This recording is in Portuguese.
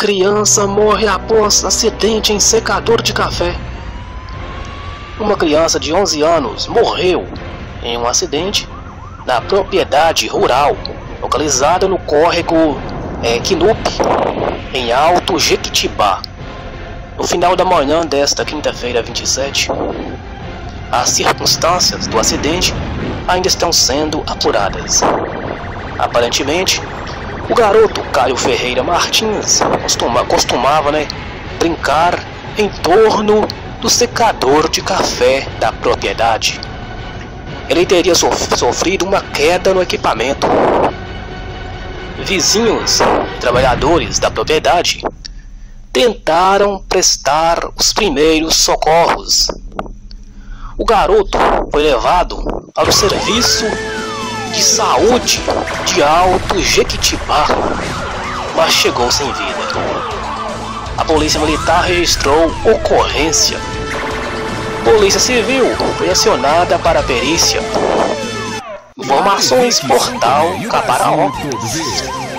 Criança morre após acidente em secador de café. Uma criança de 11 anos morreu em um acidente na propriedade rural localizada no córrego Quinup, em Alto Jequitibá, no final da manhã desta quinta-feira 27. As circunstâncias do acidente ainda estão sendo apuradas. Aparentemente, o garoto Caio Ferreira Martins costumava brincar em torno do secador de café da propriedade. Ele teria sofrido uma queda no equipamento. Vizinhos e trabalhadores da propriedade tentaram prestar os primeiros socorros. O garoto foi levado para o serviço de saúde de Alto Jequitibá, mas chegou sem vida. A polícia militar registrou ocorrência. Polícia Civil foi acionada para a perícia. Informações Portal Caparaó.